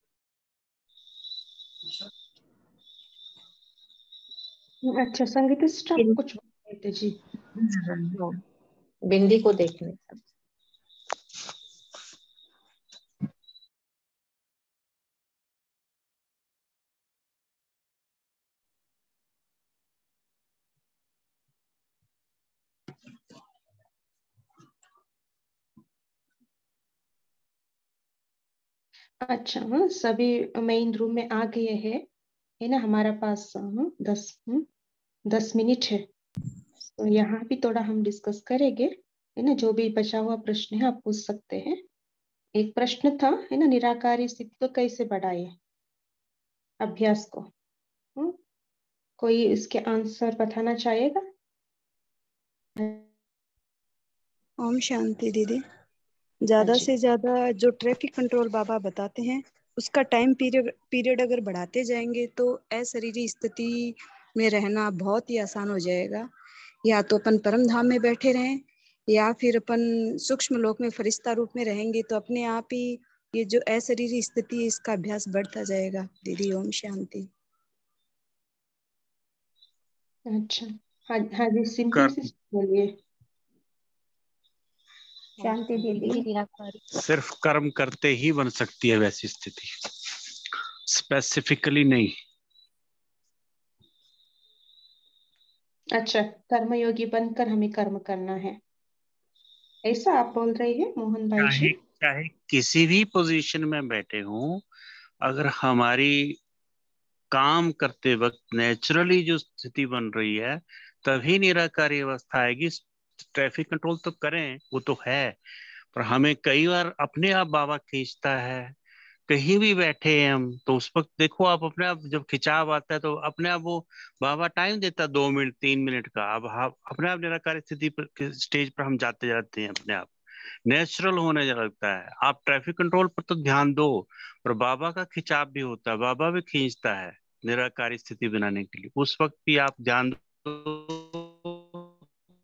अच्छा संगीता सिस्टर आप कुछ बोलते जी। बिंदी को देखने का। अच्छा हाँ, सभी मेन रूम में आ गए हैं, है ना? हमारा पास 10 10 मिनट है, तो यहाँ भी थोड़ा हम डिस्कस करेंगे, है ना। जो भी बचा हुआ प्रश्न है आप पूछ सकते हैं। एक प्रश्न था, है ना, निराकारी स्थिति को कैसे बढ़ाए अभ्यास को। कोई इसके आंसर बताना चाहेगा? ओम शांति दीदी। ज्यादा से ज्यादा जो ट्रैफिक कंट्रोल बाबा बताते हैं उसका टाइम पीरियड अगर बढ़ाते जाएंगे तो अशरीरी स्थिति में रहना बहुत ही आसान हो जाएगा। या तो अपन परम धाम में बैठे रहें या फिर अपन सूक्ष्म लोक में फरिश्ता रूप में रहेंगे, तो अपने आप ही ये जो अशरीरी स्थिति है इसका अभ्यास बढ़ता जाएगा दीदी। ओम शांति। अच्छा, हाँ हाँ जी, सिंपल से बोलिए। शांति दीदी, सिर्फ कर्म करते ही बन सकती है वैसी स्थिति, स्पेसिफिकली नहीं। अच्छा, कर्मयोगी बनकर हमें कर्म करना है, ऐसा आप बोल रहे हैं मोहन भाई जी? चाहे किसी भी पोजीशन में बैठे हों, अगर हमारी काम करते वक्त नेचुरली जो स्थिति बन रही है तभी निराकारी अवस्था आएगी। ट्रैफिक कंट्रोल तो करें, वो तो है, पर हमें कई बार अपने आप बाबा खींचता है। कहीं भी बैठे हैं हम तो उस वक्त देखो आप अपने आप जब खिंचाव आता है तो अपने आप वो बाबा टाइम देता है 2 मिनट 3 मिनट का। अब अपने आप निराकारी स्थिति पर स्टेज पर हम जाते जाते हैं, अपने आप नेचुरल होने लगता है। आप ट्रैफिक कंट्रोल पर तो ध्यान दो, पर बाबा का खिंचाव भी होता है, बाबा भी खींचता है निराकारी स्थिति बनाने के लिए। उस वक्त भी आप ध्यान दो,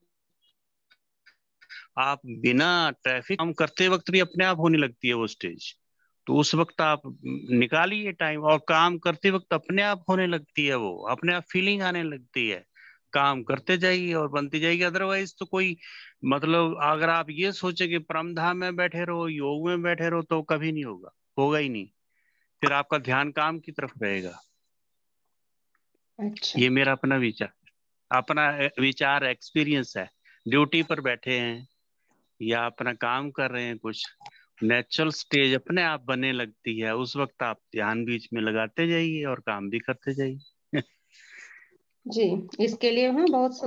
आप बिना ट्रैफिक काम करते वक्त भी अपने आप होने लगती है वो स्टेज। तो उस वक्त आप निकालिए टाइम, और काम करते वक्त अपने आप होने लगती है वो, अपने आप फीलिंग आने लगती है। काम करते जाइए और बनती जाएगी। अदरवाइज तो कोई मतलब अगर आप ये सोचे कि परम धाम में बैठे रहो, योग में बैठे रहो, तो कभी नहीं होगा, होगा ही नहीं। फिर आपका ध्यान काम की तरफ रहेगा। अच्छा, ये मेरा अपना विचार एक्सपीरियंस है। ड्यूटी पर बैठे हैं या अपना काम कर रहे हैं, कुछ नेचुरल स्टेज अपने आप बनने लगती है। उस वक्त आप ध्यान बीच में लगाते जाइए और काम भी करते जाइए। जी, इसके लिए हाँ बहुत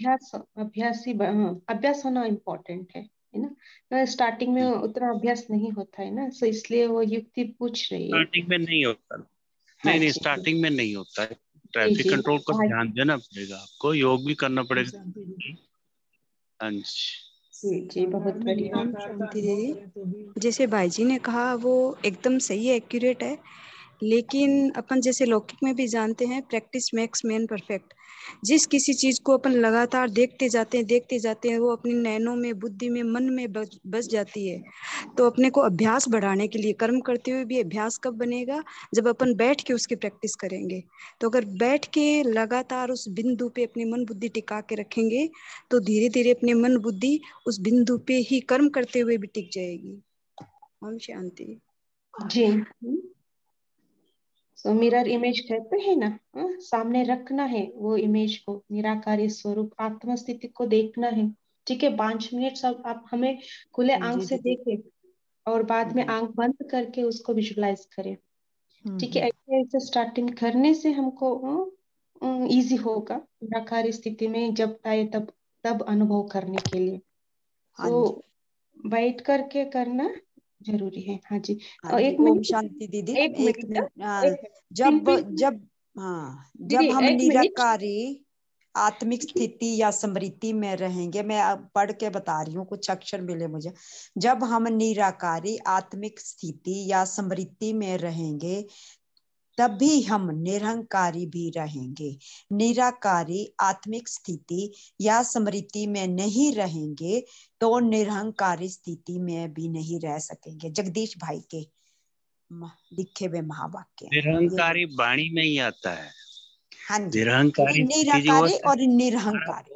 अभ्यास होना इम्पोर्टेंट है ना। स्टार्टिंग में उतना अभ्यास नहीं होता है ना, सो इसलिए वो युक्ति पूछ रही है। स्टार्टिंग में नहीं होता, हाँ नहीं जी, स्टार्टिंग में नहीं होता है। जी ट्रैफिक जी, कंट्रोल को हाँ ध्यान देना पड़ेगा, आपको योग भी करना पड़ेगा। हाँ जी जी जी, बहुत बढ़िया। ओम शांति दीदी। जैसे भाई जी ने कहा वो एकदम सही है, एक्यूरेट है, लेकिन अपन जैसे लौकिक में भी जानते हैं प्रैक्टिस मेक्स मैन परफेक्ट। जिस किसी चीज को अपन लगातार देखते जाते हैं वो अपनी नैनों में, बुद्धि में, मन में बस जाती है। तो अपने को अभ्यास बढ़ाने के लिए कर्म करते हुए भी अभ्यास कब बनेगा? जब अपन बैठ के उसकी प्रैक्टिस करेंगे। तो अगर बैठ के लगातार उस बिंदु पे अपनी मन बुद्धि टिका के रखेंगे तो धीरे धीरे अपने मन बुद्धि उस बिंदु पे ही कर्म करते हुए भी टिक जाएगी। ओम शांति जी। तो मिरर इमेज कहते हैं ना, सामने रखना है वो इमेज को, निराकारी स्वरूप आत्म स्थिति को देखना है। ठीक है, 5 मिनट सब आप हमें खुले आंख जी से दीदी। देखें और बाद में आंख बंद करके उसको विजुलाइज करें। ठीक है, ऐसे ऐसे स्टार्टिंग करने से हमको इजी होगा निराकारी स्थिति में जब आए तब अनुभव करने के लिए। तो बैठ करके करना जरूरी है। हाँ जी, हाँ और जी। एक ओम मिनट, शांति दीदी। एक एक मिनट, मिनट। एक मिनट, जब सिंपल जब हाँ, दीदी, जब हम एक मिनट। निराकारी आत्मिक स्थिति या स्मृति में रहेंगे, मैं अब पढ़ के बता रही हूँ, कुछ अक्षर मिले मुझे। जब हम निराकारी आत्मिक स्थिति या स्मृति में रहेंगे तभी हम निरहंकारी भी रहेंगे। निराकारी आत्मिक स्थिति या स्मृति में नहीं रहेंगे तो निरहंकारी स्थिति में भी नहीं रह सकेंगे। जगदीश भाई के लिखे हुए महावाक्य। निरहंकारी वाणी में ही आता है। हाँ जी, निरहंकारी स्थिति जो निराकारी होता है, और निरहंकारी।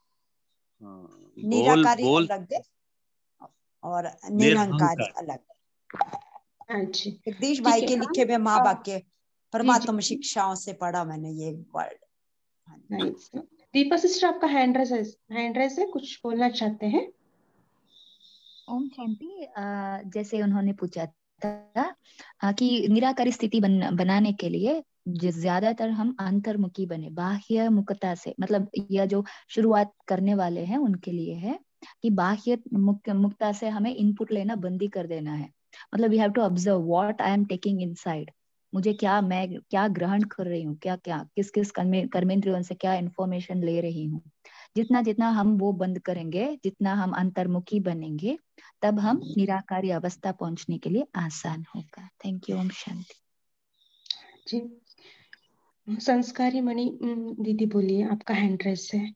निराकारी बोल अलग है और निरहंकारी अलग है। हाँ जी, जगदीश भाई के लिखे हुए महावाक्य, परमात्म जी। शिक्षाओं से पढ़ा मैंने ये वर्ड। दीपा सिस्टर, आपका हैंड रेस है, कुछ बोलना चाहते हैं? ओम शांति। जैसे उन्होंने पूछा था कि निराकारी स्थिति बनाने के लिए ज्यादातर हम अंतर्मुखी बने, बाह्य मुखता से, मतलब यह जो शुरुआत करने वाले हैं उनके लिए है कि बाह्य मुक्ता से हमें इनपुट लेना बंद ही कर देना है। मतलब we have to observe what I am taking inside, मुझे क्या, मैं क्या ग्रहण कर रही हूँ, क्या क्या किस किस कर्मेंद्रियों से क्या इन्फॉर्मेशन ले रही हूँ। जितना जितना हम वो बंद करेंगे, जितना हम अंतर्मुखी बनेंगे, तब हम निराकारी अवस्था पहुंचने के लिए आसान होगा। Thank you. ओम शांति। जी, संस्कारी मणि दीदी बोलिए, आपका हैंड रेस है।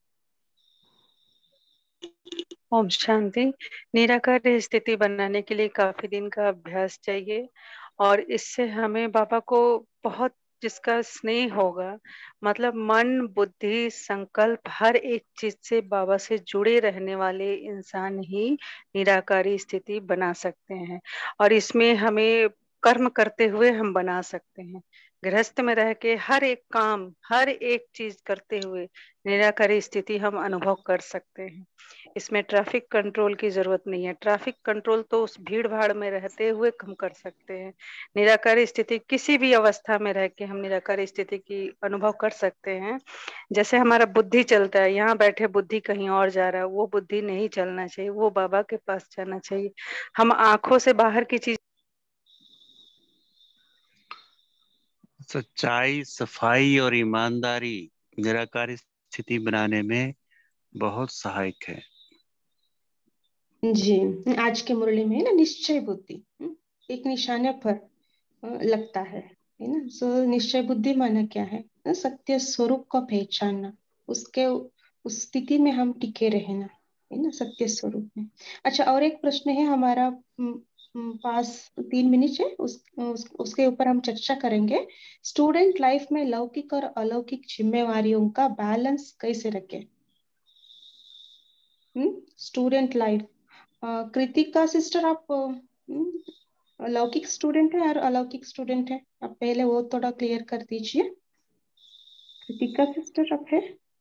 ओम शांति। निराकार स्थिति बनाने के लिए काफी दिन का अभ्यास चाहिए और इससे हमें बाबा को बहुत, जिसका स्नेह होगा, मतलब मन बुद्धि संकल्प हर एक चीज से बाबा से जुड़े रहने वाले इंसान ही निराकारी स्थिति बना सकते हैं। और इसमें हमें कर्म करते हुए हम बना सकते हैं। गृहस्थ में रह के हर एक काम, हर एक चीज करते हुए निराकारी स्थिति हम अनुभव कर सकते हैं। इसमें ट्रैफिक कंट्रोल की जरूरत नहीं है। ट्रैफिक कंट्रोल तो उस भीड़ भाड़ में रहते हुए हम कर सकते हैं। निराकारी स्थिति किसी भी अवस्था में रह के हम निराकारी स्थिति की अनुभव कर सकते हैं। जैसे हमारा बुद्धि चलता है, यहाँ बैठे बुद्धि कहीं और जा रहा है, वो बुद्धि नहीं चलना चाहिए, वो बाबा के पास जाना चाहिए। हम आंखों से बाहर की चीज, सच्चाई, सफाई और ईमानदारी निराकारी स्थिति बनाने में बहुत सहायक है। जी, आज के मुरली में है ना, निश्चय बुद्धि एक निशाने पर लगता है ना। सो निश्चय बुद्धि माना क्या है? सत्य स्वरूप को पहचानना, उसके उस स्थिति में हम टिके रहना, है ना, सत्य स्वरूप में। अच्छा, और एक प्रश्न है हमारा पास 3 मिनट है, उसके ऊपर हम चर्चा करेंगे। स्टूडेंट लाइफ में लौकिक और अलौकिक जिम्मेवारियों का बैलेंस कैसे रखें? स्टूडेंट लाइफ, कृतिका सिस्टर, आप लौकिक स्टूडेंट है और अलौकिक स्टूडेंट है? आप पहले वो थोड़ा क्लियर कर दीजिए। कृतिका सिस्टर आप है?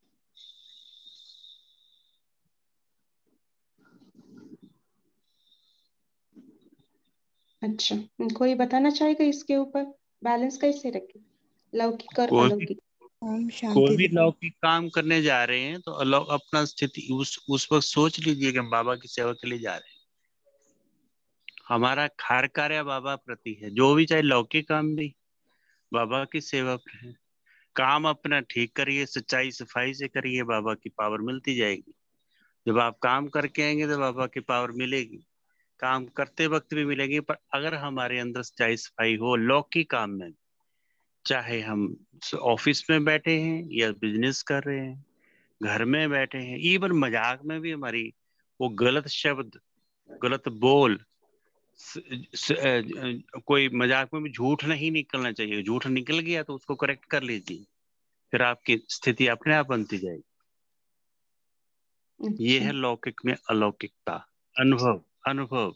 अच्छा, कोई बताना चाहेगा इसके ऊपर बैलेंस कैसे रखे लौकिक और अलौकिक? कोई भी लौकिक काम करने जा रहे हैं तो अपना स्थिति उस वक्त सोच लीजिए कि हम बाबा की सेवा के लिए जा रहे हैं। हमारा हर कार्य बाबा प्रति है, जो भी चाहे लौकिक काम भी बाबा की सेवा पे है। काम अपना ठीक करिए, सच्चाई सफाई से करिए, बाबा की पावर मिलती जाएगी। जब आप काम करके आएंगे तो बाबा की पावर मिलेगी। काम करते वक्त भी मिलेगी, पर अगर हमारे अंदर सच्चाई सफाई हो लौकिक काम में, चाहे हम ऑफिस में बैठे हैं या बिजनेस कर रहे हैं, घर में बैठे हैं, इवन मजाक में भी हमारी वो गलत शब्द, गलत बोल, कोई मजाक में भी झूठ नहीं निकलना चाहिए। झूठ निकल गया तो उसको करेक्ट कर लीजिए, फिर आपकी स्थिति अपने आप बनती जाएगी। ये है लौकिक में अलौकिकता। अनुभव अनुभव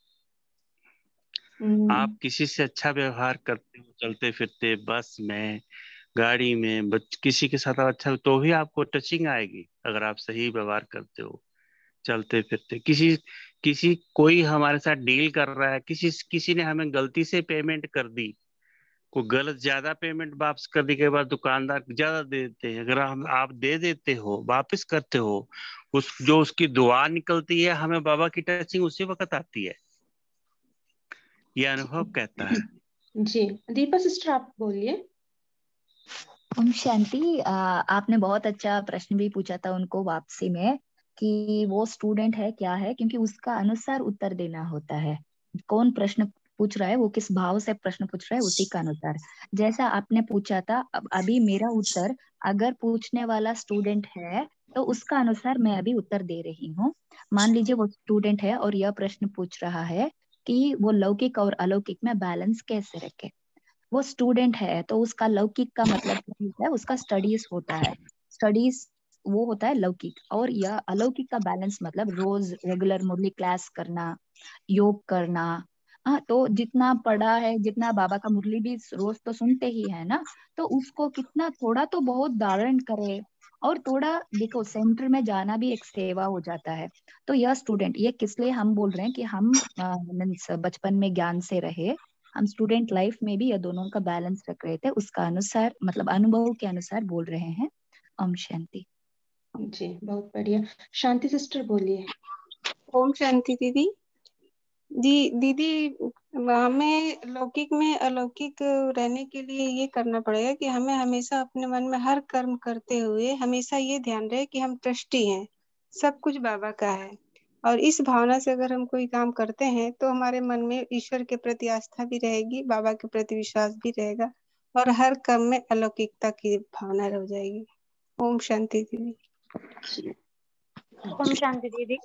आप किसी से अच्छा व्यवहार करते हो, चलते फिरते बस में, गाड़ी में, किसी के साथ अच्छा, तो भी आपको टचिंग आएगी। अगर आप सही व्यवहार करते हो, चलते फिरते, किसी कोई हमारे साथ डील कर रहा है, किसी ने हमें गलती से पेमेंट कर दी, कोई गलत ज्यादा पेमेंट वापस करने के बाद दुकानदार ज्यादा दे देते हैं, अगर आप दे देते हो, वापस करते हो, उसकी दुआ निकलती है, हमें बाबा की टचिंग उसी वक्त आती है। ये अनुभव कहता है। जी, दीपा सिस्टर आप बोलिए। ओम शांति। आपने बहुत अच्छा प्रश्न भी पूछा था उनको वापसी में कि वो स्टूडेंट है क्या है, क्योंकि उसका अनुसार उत्तर देना होता है। कौन प्रश्न पूछ रहा है, वो किस भाव से प्रश्न पूछ रहा है, उसी का अनुसार। जैसा आपने पूछा था, अभी मेरा उत्तर, अगर पूछने वाला स्टूडेंट है तो उसका अनुसार मैं अभी उत्तर दे रही हूँ। मान लीजिए वो स्टूडेंट है और यह प्रश्न पूछ रहा है कि वो लौकिक और अलौकिक में बैलेंस कैसे रखे। वो स्टूडेंट है तो उसका लौकिक का मतलब क्या होता है, उसका स्टडीज होता है, स्टडीज वो होता है लौकिक। और यह अलौकिक का बैलेंस मतलब रोज रेगुलर मुरली क्लास करना, योग करना। हाँ, तो जितना पढ़ा है, जितना बाबा का मुरली भी रोज तो सुनते ही है ना, तो उसको कितना थोड़ा तो बहुत धारण करे। और थोड़ा देखो, सेंटर में जाना भी एक सेवा हो जाता है। तो यह स्टूडेंट, ये किस लिए हम बोल रहे हैं कि हम मीन्स बचपन में ज्ञान से रहे, हम स्टूडेंट लाइफ में भी ये दोनों का बैलेंस रख रहे थे, उसका अनुसार मतलब अनुभव के अनुसार बोल रहे हैं। ओम शांति। जी बहुत बढ़िया। शांति सिस्टर बोलिए। ओम शांति दीदी। जी दीदी, हमें लौकिक में अलौकिक रहने के लिए ये करना पड़ेगा कि हमें हमेशा अपने मन में हर कर्म करते हुए हमेशा ये ध्यान रहे कि हम ट्रस्टी हैं, सब कुछ बाबा का है। और इस भावना से अगर हम कोई काम करते हैं तो हमारे मन में ईश्वर के प्रति आस्था भी रहेगी, बाबा के प्रति विश्वास भी रहेगा, और हर कर्म में अलौकिकता की भावना रह जाएगी। ओम शांति दीदी। ओम शांति दीदी।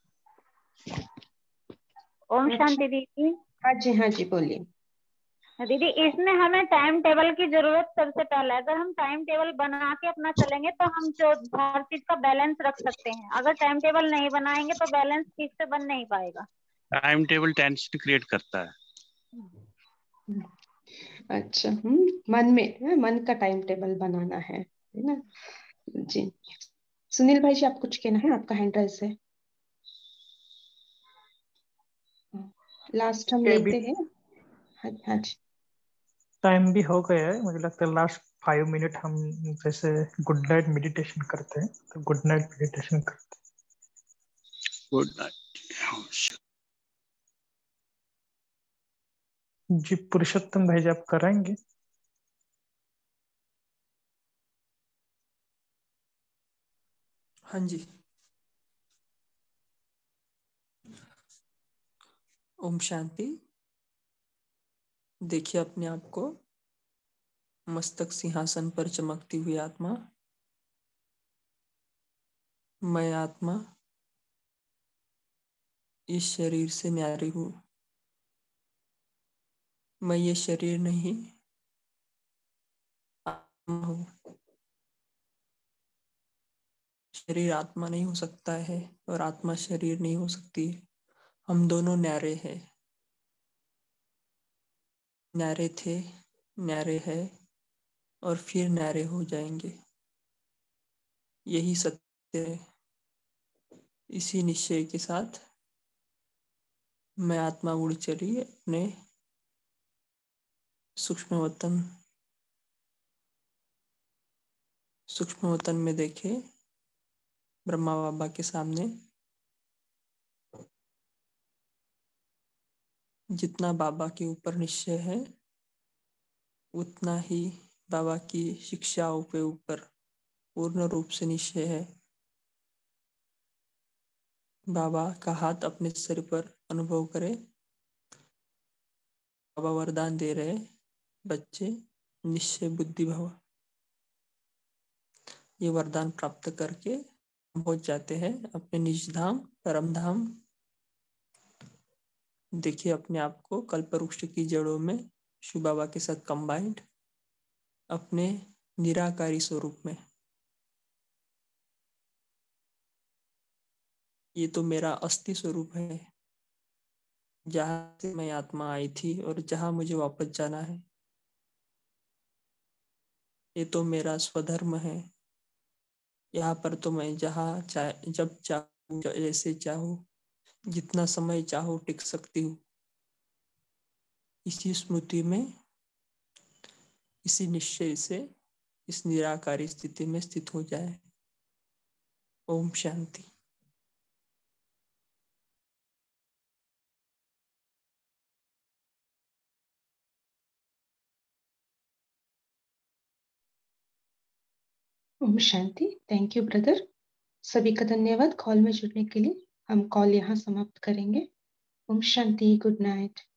ओम शांति दीदी। हाँ जी बोलिए। दीदी इसमें हमें टाइम टेबल की जरूरत सबसे पहले। अगर हम टाइम टेबल बना के अपना चलेंगे तो हम जो हर चीज का बैलेंस रख सकते हैं। अगर टाइम टेबल नहीं बनाएंगे तो बैलेंस ठीक से बन नहीं पाएगा। टाइम टेबल टेंशन क्रिएट करता है। अच्छा, मन का टाइम टेबल बनाना है ना जी। सुनील भाई जी, आप कुछ कहना है? आपका हैंड राइज है। लास्ट हम लेते हैं। हाँ जी। टाइम भी हो गया है, मुझे लगता है लास्ट 5 मिनट हम जैसे गुड नाइट मेडिटेशन करते हैं, तो गुड नाइट मेडिटेशन करते हैं। Good night. जी पुरुषोत्तम भाई जी, आप कराएंगे? हाँ जी। ओम शांति। देखिए अपने आप को मस्तक सिंहासन पर चमकती हुई आत्मा। मैं आत्मा इस शरीर से न्यारी हूँ। मैं ये शरीर नहीं, आत्मा हूँ। शरीर आत्मा नहीं हो सकता है और आत्मा शरीर नहीं हो सकती। हम दोनों न्यारे हैं, न्यारे थे, न्यारे है और फिर न्यारे हो जाएंगे। यही सत्य है। इसी निश्चय के साथ मैं आत्मा उड़ चली अपने सूक्ष्म वतन में। देखे ब्रह्मा बाबा के सामने जितना बाबा के ऊपर निश्चय है उतना ही बाबा की शिक्षाओं के ऊपर पूर्ण रूप से निश्चय है। बाबा का हाथ अपने सिर पर अनुभव करे। बाबा वरदान दे रहे, बच्चे निश्चय बुद्धि भव। ये वरदान प्राप्त करके पहुंच जाते हैं अपने निज धाम परम धाम। देखिए अपने आप को कल्प वृक्ष की जड़ों में शिव बाबा के साथ कंबाइंड अपने निराकारी स्वरूप में। ये तो मेरा अस्थि स्वरूप है, जहां से मैं आत्मा आई थी और जहां मुझे वापस जाना है। ये तो मेरा स्वधर्म है। यहाँ पर तो मैं जहाँ चाहे, जब चाहूँ, जैसे चाहूँ, जितना समय चाहूँ टिक सकती हूँ। इसी स्मृति में, इसी निश्चय से इस निराकारी स्थिति में स्थित हो जाए। ओम शांति। ओम शांति। Thank you brother. सभी का धन्यवाद कॉल में जुड़ने के लिए। हम कॉल यहाँ समाप्त करेंगे। ओम शांति। Good night.